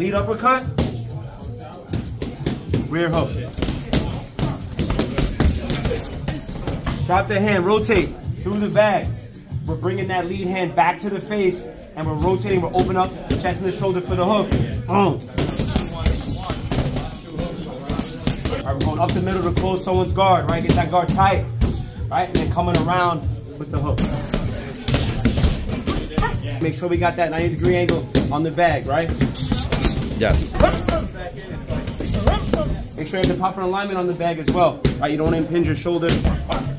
Lead uppercut. Rear hook. Drop the hand, rotate through the bag. We're bringing that lead hand back to the face, and we're rotating. We're opening up the chest and the shoulder for the hook. Boom. All right, we're going up the middle to close someone's guard, right? Get that guard tight, right? And then coming around with the hook. Make sure we got that 90-degree angle on the bag, right? Yes. Make sure you have the proper alignment on the bag as well, right? You don't want to impinge your shoulder.